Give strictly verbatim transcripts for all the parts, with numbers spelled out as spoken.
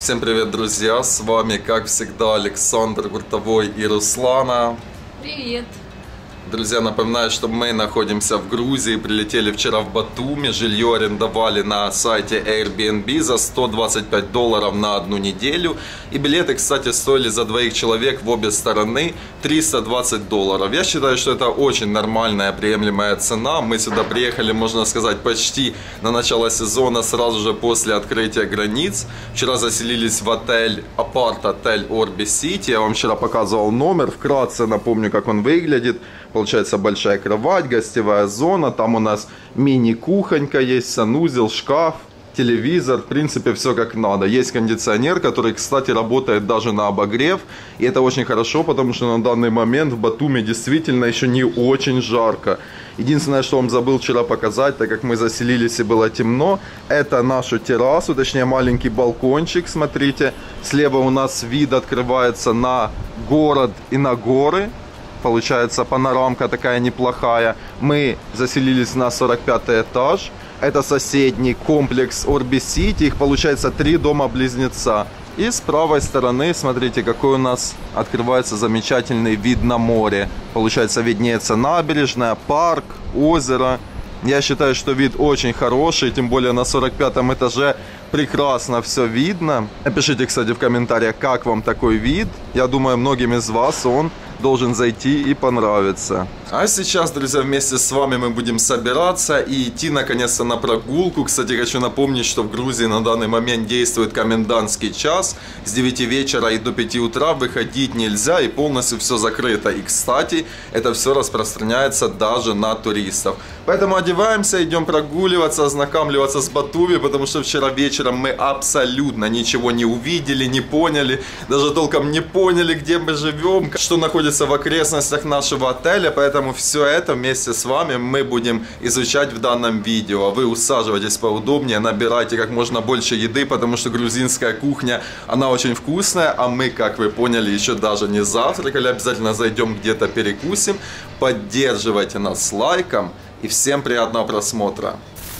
Всем привет, друзья! С вами, как всегда, Александр Гуртовой и Руслана. Привет! Друзья, напоминаю, что мы находимся в Грузии, прилетели вчера в Батуми, жилье арендовали на сайте Airbnb за сто двадцать пять долларов на одну неделю. И билеты, кстати, стоили за двоих человек в обе стороны триста двадцать долларов. Я считаю, что это очень нормальная, приемлемая цена. Мы сюда приехали, можно сказать, почти на начало сезона, сразу же после открытия границ. Вчера заселились в отель, апарт-отель Orbi City. Я вам вчера показывал номер, вкратце напомню, как он выглядит. Получается большая кровать, гостевая зона, там у нас мини-кухонька есть, санузел, шкаф, телевизор, в принципе все как надо. Есть кондиционер, который, кстати, работает даже на обогрев, и это очень хорошо, потому что на данный момент в Батуми действительно еще не очень жарко. Единственное, что вам забыл вчера показать, так как мы заселились и было темно, это нашу террасу, точнее маленький балкончик, смотрите. Слева у нас вид открывается на город и на горы. Получается, панорамка такая неплохая. Мы заселились на сорок пятый этаж. Это соседний комплекс Orbi City. Их получается три дома-близнеца. И с правой стороны, смотрите, какой у нас открывается замечательный вид на море. Получается, виднеется набережная, парк, озеро. Я считаю, что вид очень хороший, тем более на сорок пятом этаже прекрасно все видно. Напишите, кстати, в комментариях, как вам такой вид. Я думаю, многим из вас он должен зайти и понравиться. А сейчас, друзья, вместе с вами мы будем собираться и идти наконец-то на прогулку. Кстати, хочу напомнить, что в Грузии на данный момент действует комендантский час. С девяти вечера и до пяти утра выходить нельзя, и полностью все закрыто. И, кстати, это все распространяется даже на туристов. Поэтому одеваемся, идем прогуливаться, ознакомливаться с Батуми, потому что вчера вечером мы абсолютно ничего не увидели, не поняли, даже толком не поняли, где мы живем, что находится в окрестностях нашего отеля, поэтому все это вместе с вами мы будем изучать в данном видео. Вы усаживайтесь поудобнее, набирайте как можно больше еды, потому что грузинская кухня, она очень вкусная, а мы, как вы поняли, еще даже не завтракали, обязательно зайдем где-то перекусим. Поддерживайте нас лайком и всем приятного просмотра.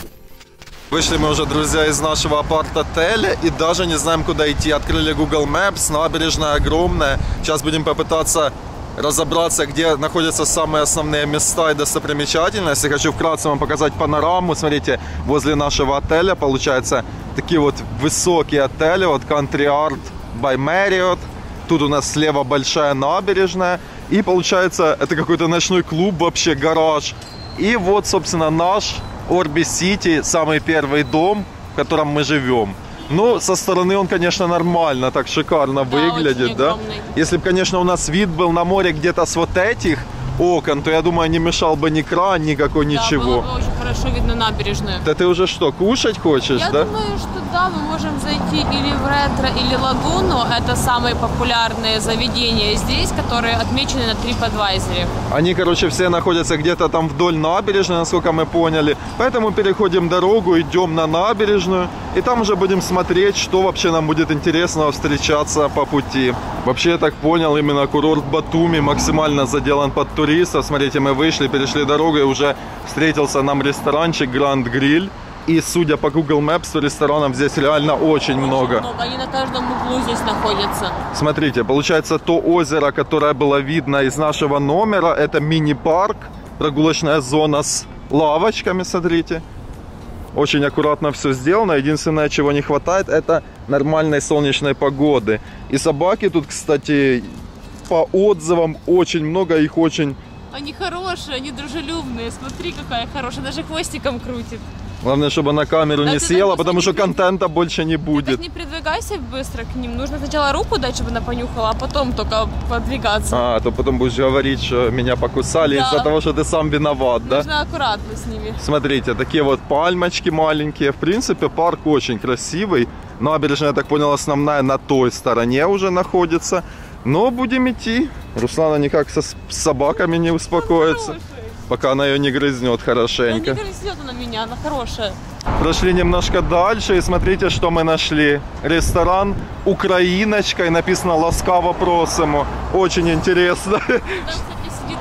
Вышли мы уже, друзья, из нашего апарт-отеля и даже не знаем, куда идти. Открыли Google Maps, набережная огромная. Сейчас будем попытаться разобраться, где находятся самые основные места и достопримечательности. Хочу вкратце вам показать панораму. Смотрите, возле нашего отеля, получается, такие вот высокие отели. Вот Country Art by Marriott. Тут у нас слева большая набережная. И получается, это какой-то ночной клуб, вообще гараж. И вот, собственно, наш Orbi City, самый первый дом, в котором мы живем. Ну, со стороны он, конечно, нормально, так шикарно да, выглядит, да? Если бы, конечно, у нас вид был на море где-то с вот этих окон, то, я думаю, не мешал бы ни кран, никакой, да, ничего. Было бы очень хорошо видно набережную. Да ты уже что, кушать хочешь, я да? Я думаю, что да, мы можем зайти или в Ретро, или Лагуну. Это самые популярные заведения здесь, которые отмечены на TripAdvisor. Они, короче, все находятся где-то там вдоль набережной, насколько мы поняли. Поэтому переходим дорогу, идем на набережную. И там уже будем смотреть, что вообще нам будет интересно встречаться по пути. Вообще, я так понял, именно курорт Батуми максимально заделан под туристов. Смотрите, мы вышли, перешли дорогу, и уже встретился нам ресторанчик Grand Grill. И судя по Google Maps, то ресторанов здесь реально очень, очень много. много. Они на каждом углу здесь находятся. Смотрите, получается, то озеро, которое было видно из нашего номера, это мини-парк, прогулочная зона с лавочками, смотрите. Очень аккуратно все сделано. Единственное, чего не хватает, это нормальной солнечной погоды. И собаки тут, кстати, по отзывам очень много, их очень... Они хорошие, они дружелюбные. Смотри, какая хорошая, даже хвостиком крутит. Главное, чтобы на камеру да, не съела, потому что контента больше не будет. Ты не придвигайся быстро к ним. Нужно сначала руку дать, чтобы она понюхала, а потом только подвигаться. А, то потом будешь говорить, что меня покусали да. из-за того, что ты сам виноват, Нужно да? Нужно аккуратно с ними. Смотрите, такие вот пальмочки маленькие. В принципе, парк очень красивый. Набережная, я так понял, основная на той стороне уже находится. Но будем идти. Руслана никак со, с собаками не успокоится. Пока она ее не грызнет хорошенько. Она не грызнет она меня, она хорошая. Прошли немножко дальше и смотрите, что мы нашли. Ресторан «Украиночка» и написано «Ласкаво просимо». Очень интересно. Там, кстати, сидит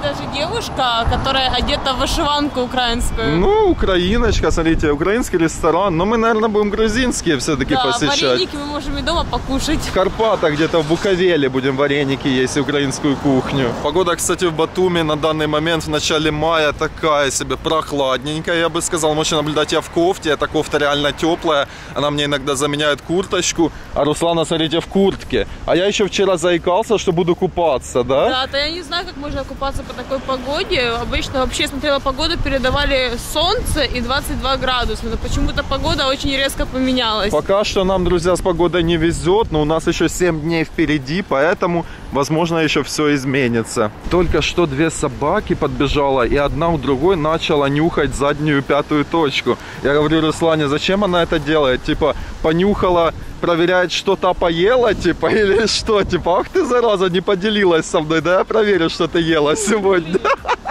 даже девушка, которая одета в вышиванку украинскую. Ну, украиночка, смотрите, украинский ресторан. Но мы, наверное, будем грузинские все-таки да, посещать. вареники мы можем и дома покушать. В Карпатах, где-то в Буковеле будем вареники есть и украинскую кухню. Погода, кстати, в Батуми на данный момент в начале мая такая себе прохладненькая, я бы сказал. Можете наблюдать, я в кофте, эта кофта реально теплая. Она мне иногда заменяет курточку. А Руслана, смотрите, в куртке. А я еще вчера заикался, что буду купаться, да? Да, то я не знаю, как можно купаться по такой погоде. Обычно вообще смотрела погоду, передавали солнце и двадцать два градуса. Но почему-то погода очень резко поменялась. Пока что нам, друзья, с погодой не везет, но у нас еще семь дней впереди, поэтому, возможно, еще все изменится. Только что две собаки подбежала, и одна у другой начала нюхать заднюю пятую точку. Я говорю Руслане, зачем она это делает? Типа, понюхала, проверяет, что та поела, типа, или что? Типа, ах ты, зараза, не поделилась со мной, да я проверю, что ты ела сегодня.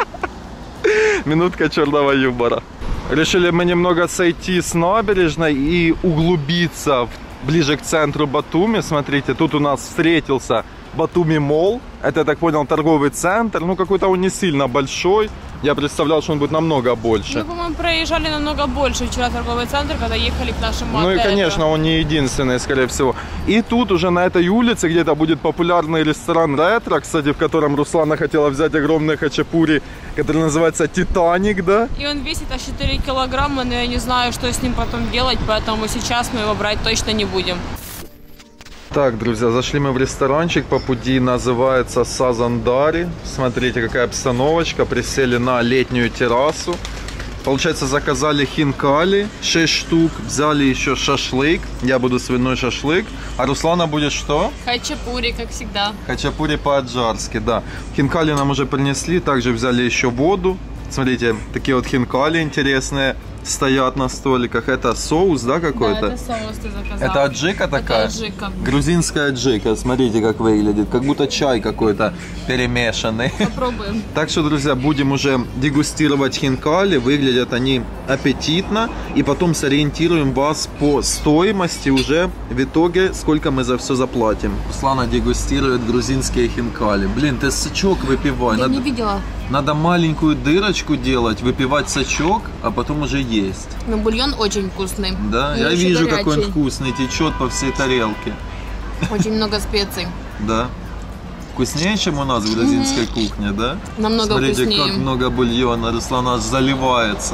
Минутка черного юмора. Решили мы немного сойти с набережной и углубиться в, ближе к центру Батуми. Смотрите, тут у нас встретился Батуми Молл. Это, я так понял, торговый центр. Ну, какой-то он не сильно большой. Я представлял, что он будет намного больше. Мы, по-моему, проезжали намного больше вчера торговый центр, когда ехали к нашему отелю. Ну и, конечно, он не единственный, скорее всего. И тут уже на этой улице где-то будет популярный ресторан «Ретро», кстати, в котором Руслана хотела взять огромный хачапури, который называется «Титаник», да? И он весит аж четыре килограмма, но я не знаю, что с ним потом делать, поэтому сейчас мы его брать точно не будем. Так, друзья, зашли мы в ресторанчик по пути, называется Сазандари. Смотрите, какая обстановочка. Присели на летнюю террасу. Получается, заказали хинкали шесть штук, взяли еще шашлык. Я буду свиной шашлык. А Руслана будет что? Хачапури, как всегда. Хачапури по-аджарски, да. Хинкали нам уже принесли, также взяли еще воду. Смотрите, такие вот хинкали интересные стоят на столиках. Это соус, да, какой-то? Да, это соус ты заказал. Это аджика такая? Это аджика. Грузинская аджика. Смотрите, как выглядит. Как будто чай какой-то перемешанный. Попробуем. Так что, друзья, будем уже дегустировать хинкали. Выглядят они аппетитно. И потом сориентируем вас по стоимости уже в итоге, сколько мы за все заплатим. Руслана дегустирует грузинские хинкали. Блин, ты сачок выпивай. Я Надо... не видела. Надо маленькую дырочку делать, выпивать сачок, а потом уже есть. Но бульон очень вкусный. Да, И я еще вижу, горячий. какой он вкусный, течет по всей тарелке. Очень много специй. Да. Вкуснее, чем у нас в грузинской mm-hmm. кухне, да? Намного Смотрите, вкуснее. как много бульона, Руслана аж заливается.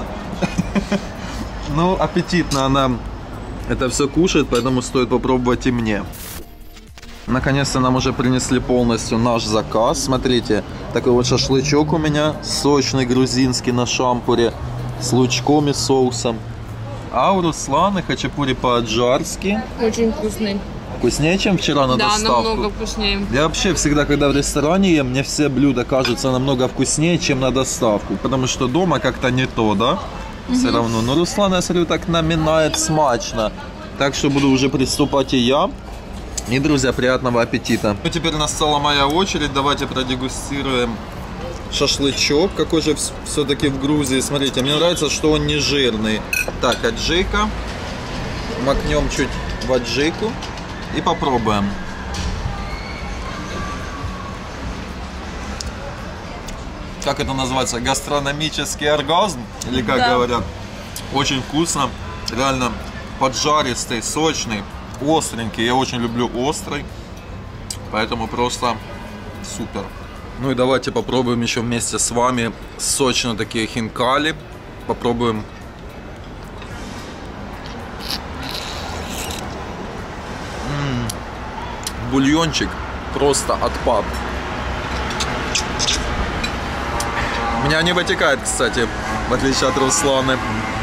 Ну, аппетитно она это все кушает, поэтому стоит попробовать и мне. Наконец-то нам уже принесли полностью наш заказ. Смотрите, такой вот шашлычок у меня, сочный грузинский на шампуре, с лучком и соусом. А у Русланы хачапури по-аджарски. Очень вкусный. Вкуснее, чем вчера на да, доставку? Да, намного вкуснее. Я вообще всегда, когда в ресторане ем, мне все блюда кажутся намного вкуснее, чем на доставку. Потому что дома как-то не то, да? Угу. Все равно. Но Руслана, я смотрю, так наминает смачно. Так что буду уже приступать и я. И, друзья, приятного аппетита. Ну, теперь настала моя очередь. Давайте продегустируем шашлычок. Какой же все-таки в Грузии. Смотрите, мне нравится, что он не жирный. Так, аджика. Макнем чуть в аджику. И попробуем. Как это называется? Гастрономический оргазм? Или как да. говорят? Очень вкусно. Реально поджаристый, сочный. Остренький, я очень люблю острый, поэтому просто супер. Ну и давайте попробуем еще вместе с вами сочно такие хинкали. Попробуем. М-м-м. Бульончик просто отпад. У меня не вытекает, кстати, в отличие от Русланы.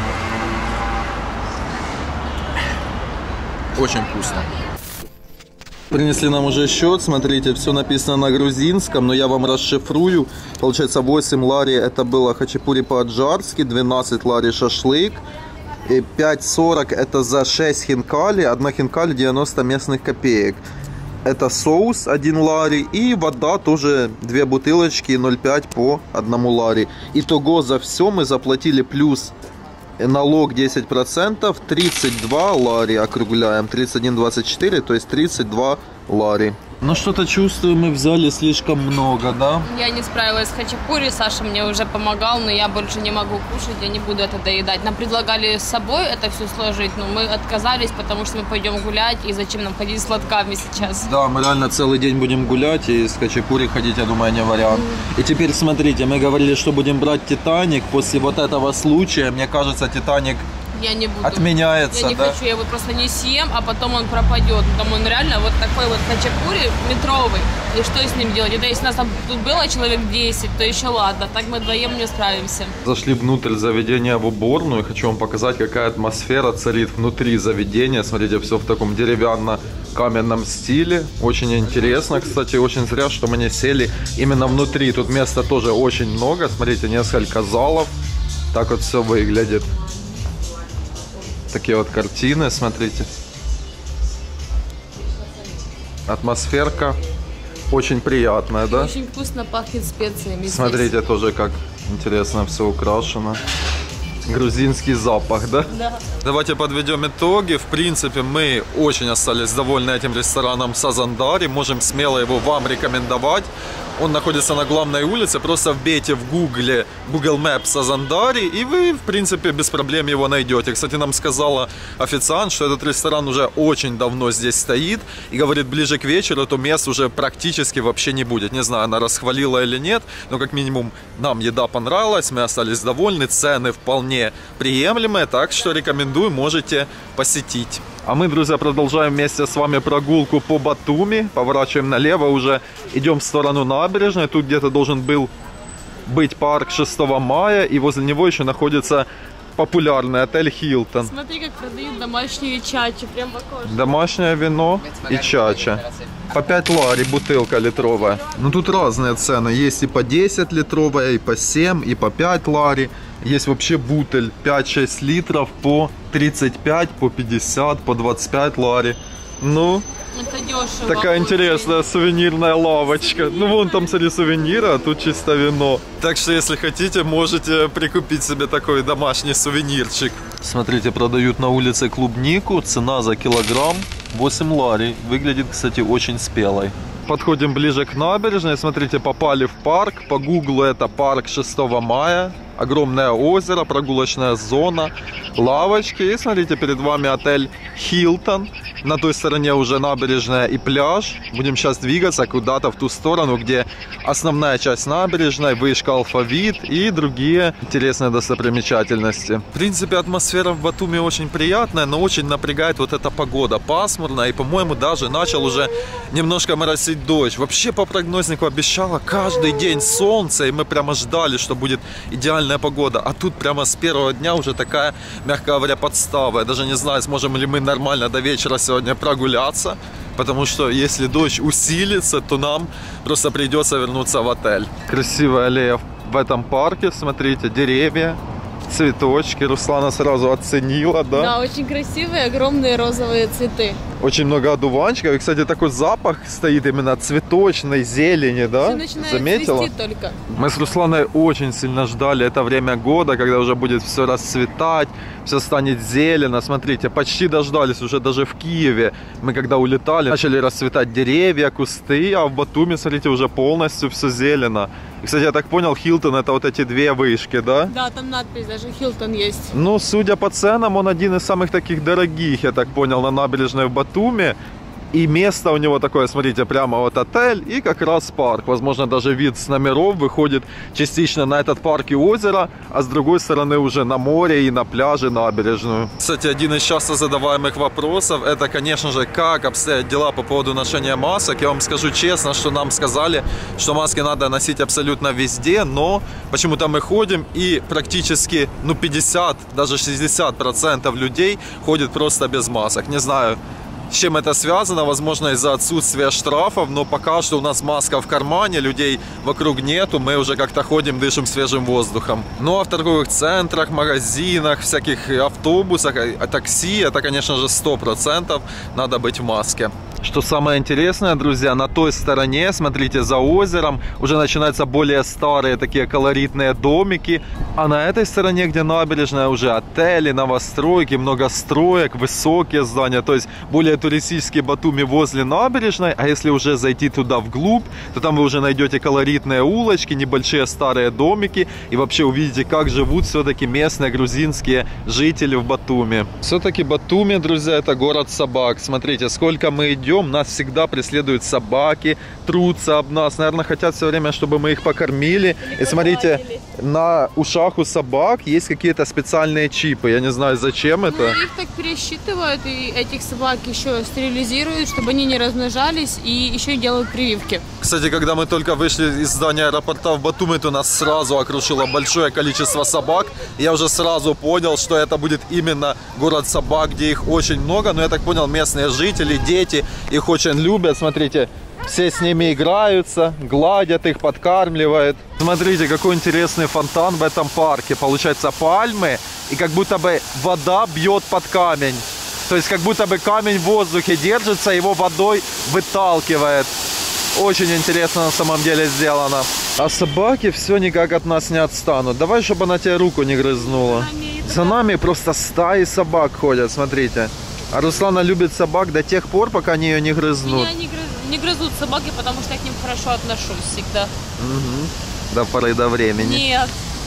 Очень вкусно. Принесли нам уже счет. Смотрите, все написано на грузинском, но я вам расшифрую. Получается, восемь лари это было хачапури по-аджарски, двенадцать лари шашлык, и пять сорок это за шесть хинкали, одна хинкали девяносто местных копеек. Это соус один лари и вода тоже две бутылочки ноль пять по одному лари. Итого за все мы заплатили плюс налог десять процентов, тридцать два лари, округляем, тридцать один двадцать четыре, то есть тридцать два лари. Ну что-то чувствую, мы взяли слишком много, да? Я не справилась с хачапури, Саша мне уже помогал, но я больше не могу кушать, я не буду это доедать. Нам предлагали с собой это все сложить, но мы отказались, потому что мы пойдем гулять, и зачем нам ходить с лотками сейчас? Да, мы реально целый день будем гулять, и с хачапури ходить, я думаю, не вариант. Mm. И теперь смотрите, мы говорили, что будем брать Титаник. После вот этого случая, мне кажется, Титаник я не буду. Отменяется, я не да? хочу, я его просто не съем, а потом он пропадет. Там он реально вот такой вот хачапури метровый. И что с ним делать? Это если нас там тут было человек десять, то еще ладно. Так мы вдвоем не справимся. Зашли внутрь заведения в уборную. Хочу вам показать, какая атмосфера царит внутри заведения. Смотрите, все в таком деревянно-каменном стиле. Очень интересно, кстати, очень зря, что мы не сели именно внутри. Тут места тоже очень много. Смотрите, несколько залов. Так вот все выглядит. Такие вот картины, смотрите. Атмосферка очень приятная, да? Очень вкусно пахнет специями. Смотрите, здесь. тоже как интересно все украшено. Грузинский запах, да? Да. Давайте подведем итоги. В принципе, мы очень остались довольны этим рестораном Сазандари. Можем смело его вам рекомендовать. Он находится на главной улице. Просто вбейте в гугле Google Maps Сазандари, и вы, в принципе, без проблем его найдете. Кстати, нам сказала официант, что этот ресторан уже очень давно здесь стоит. И говорит, ближе к вечеру то мест уже практически вообще не будет. Не знаю, она расхвалила или нет, но как минимум нам еда понравилась, мы остались довольны. Цены вполне приемлемые, так что рекомендую, можете посетить. А мы, друзья, продолжаем вместе с вами прогулку по Батуми. Поворачиваем налево, уже идем в сторону набережной. Тут где-то должен был быть парк шестого мая, и возле него еще находится популярный отель Хилтон. Смотри, как продают домашнюю чачу, прям в окошко. Домашнее вино и чача. По пять лари бутылка литровая. Ну тут разные цены. Есть и по десять литровая, и по семь, и по пять лари. Есть вообще бутыль пять-шесть литров по тридцать пять, по пятьдесят, по двадцать пять лари. Ну, это дешево. Такая очень. интересная сувенирная лавочка. Ну, вон там, смотри, сувениры, а тут чисто вино. Так что, если хотите, можете прикупить себе такой домашний сувенирчик. Смотрите, продают на улице клубнику. Цена за килограмм восемь лари. Выглядит, кстати, очень спелой. Подходим ближе к набережной. Смотрите, попали в парк. По гуглу это парк шестого мая. Огромное озеро, прогулочная зона, лавочки. И смотрите, перед вами отель Хилтон. На той стороне уже набережная и пляж. Будем сейчас двигаться куда-то в ту сторону, где основная часть набережной, вышка Алфавит и другие интересные достопримечательности. В принципе, атмосфера в Батуми очень приятная, но очень напрягает вот эта погода. Пасмурная, и, по-моему, даже начал уже немножко моросить дождь. Вообще, по прогнознику обещала каждый день солнце, и мы прямо ждали, что будет идеальная погода. А тут прямо с первого дня уже такая, мягко говоря, подстава. Я даже не знаю, сможем ли мы нормально до вечера сегодня прогуляться, потому что если дождь усилится, то нам просто придется вернуться в отель. Красивая аллея в этом парке, смотрите, деревья, цветочки. Руслана сразу оценила, да? Да, очень красивые, огромные розовые цветы. Очень много одуванчиков. И, кстати, такой запах стоит именно цветочной зелени, да? Все начинает Заметила? цвести только. Мы с Русланой очень сильно ждали это время года, когда уже будет все расцветать, все станет зелено. Смотрите, почти дождались уже даже в Киеве. Мы когда улетали, начали расцветать деревья, кусты, а в Батуми, смотрите, уже полностью все зелено. И, кстати, я так понял, Хилтон это вот эти две вышки, да? Да, там надпись, даже Хилтон есть. Ну, судя по ценам, он один из самых таких дорогих, я так понял, на набережной в Батуми. И место у него такое, смотрите, прямо вот отель и как раз парк. Возможно, даже вид с номеров выходит частично на этот парк и озеро, а с другой стороны уже на море и на пляже, набережную. Кстати, один из часто задаваемых вопросов, это, конечно же, как обстоят дела по поводу ношения масок. Я вам скажу честно, что нам сказали, что маски надо носить абсолютно везде, но почему-то мы ходим и практически, ну, пятьдесят, даже шестьдесят процентов людей ходят просто без масок. Не знаю, с чем это связано, возможно, из-за отсутствия штрафов, но пока что у нас маска в кармане, людей вокруг нету, мы уже как-то ходим, дышим свежим воздухом. Ну а в торговых центрах, магазинах, всяких автобусах, такси, это, конечно же, сто процентов надо быть в маске. Что самое интересное, друзья, на той стороне, смотрите, за озером уже начинаются более старые такие колоритные домики. А на этой стороне, где набережная, уже отели, новостройки, много строек, высокие здания. То есть более туристический Батуми возле набережной. А если уже зайти туда вглубь, то там вы уже найдете колоритные улочки, небольшие старые домики. И вообще увидите, как живут все-таки местные грузинские жители в Батуми. Все-таки Батуми, друзья, это город собак. Смотрите, сколько мы идем. Нас всегда преследуют собаки, трутся об нас. Наверное, хотят все время, чтобы мы их покормили. И смотрите, на ушах у собак есть какие-то специальные чипы. Я не знаю, зачем это. Ну, их так пересчитывают, и этих собак еще стерилизируют, чтобы они не размножались, и еще и делают прививки. Кстати, когда мы только вышли из здания аэропорта в Батуми, то нас сразу окружило большое количество собак. Я уже сразу понял, что это будет именно город собак, где их очень много. Но я так понял, местные жители, дети их очень любят. Смотрите, все с ними играются, гладят их, подкармливают. Смотрите, какой интересный фонтан в этом парке. Получается, пальмы, и как будто бы вода бьет под камень. То есть, как будто бы камень в воздухе держится, его водой выталкивает. Очень интересно на самом деле сделано. А собаки все никак от нас не отстанут. Давай, чтобы она тебе руку не грызнула. За нами просто стаи собак ходят, смотрите. А Руслана любит собак до тех пор, пока они ее не грызнут. Меня не, грыз... не грызут собаки, потому что я к ним хорошо отношусь всегда. Угу. До поры до времени. Нет.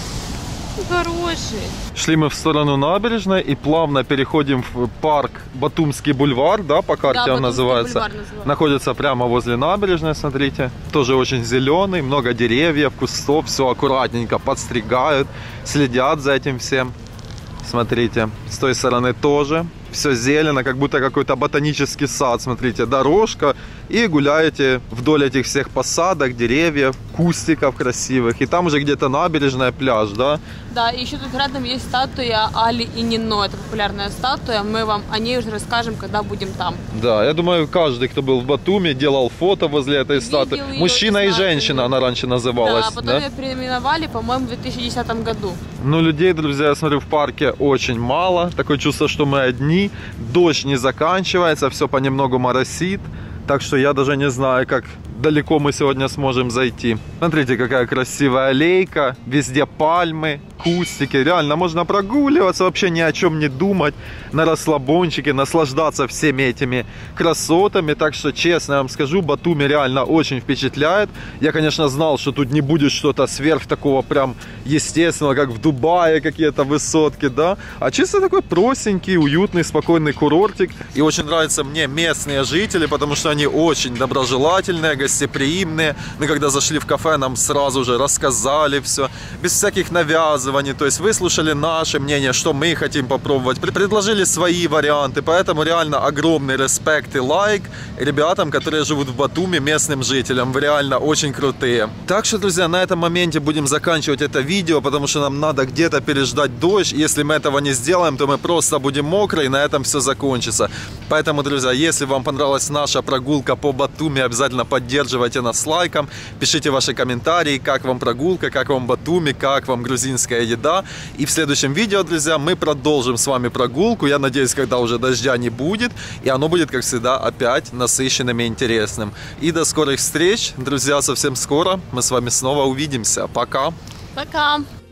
Хорошие. Шли мы в сторону набережной и плавно переходим в парк Батумский бульвар, да, по карте да, он называется. называется. Находится прямо возле набережной, смотрите. Тоже очень зеленый, много деревьев, кустов, все аккуратненько подстригают, следят за этим всем. Смотрите, с той стороны тоже. Все зелено, как будто какой-то ботанический сад. Смотрите, дорожка. И гуляете вдоль этих всех посадок, деревьев, кустиков красивых. И там уже где-то набережная, пляж, да? Да, и еще тут рядом есть статуя Али и Нино. Это популярная статуя. Мы вам о ней уже расскажем, когда будем там. Да, я думаю, каждый, кто был в Батуми, делал фото возле этой Видел статуи. Мужчина и женщина она раньше называлась. Да, потом да? ее переименовали, по-моему, в две тысячи десятом году. Ну, людей, друзья, я смотрю, в парке очень мало. Такое чувство, что мы одни. Дождь не заканчивается, все понемногу моросит. Так что я даже не знаю, как далеко мы сегодня сможем зайти. Смотрите, какая красивая аллейка. Везде пальмы, кустики. Реально можно прогуливаться, вообще ни о чем не думать. На расслабончике, наслаждаться всеми этими красотами. Так что, честно я вам скажу, Батуми реально очень впечатляет. Я, конечно, знал, что тут не будет что-то сверх такого прям естественного, как в Дубае какие-то высотки, да. А чисто такой простенький, уютный, спокойный курортик. И очень нравятся мне местные жители, потому что они очень доброжелательные, гостеприимные. Мы когда зашли в кафе, нам сразу же рассказали все, без всяких навязываний. То есть выслушали наше мнение, что мы хотим попробовать, предложили свои варианты. Поэтому реально огромный респект и лайк ребятам, которые живут в Батуми, местным жителям. Вы реально очень крутые. Так что, друзья, на этом моменте будем заканчивать это видео, потому что нам надо где-то переждать дождь. Если мы этого не сделаем, то мы просто будем мокры, и на этом все закончится. Поэтому, друзья, если вам понравилась наша прогулка по Батуми, обязательно поддерживайте нас лайком, пишите ваши комментарии, как вам прогулка, как вам Батуми, как вам грузинская еда. И в следующем видео, друзья, мы продолжим с вами прогулку. Я надеюсь, когда уже дождя не будет, и оно будет, как всегда, опять насыщенным и интересным. И до скорых встреч, друзья, совсем скоро мы с вами снова увидимся. Пока! Пока!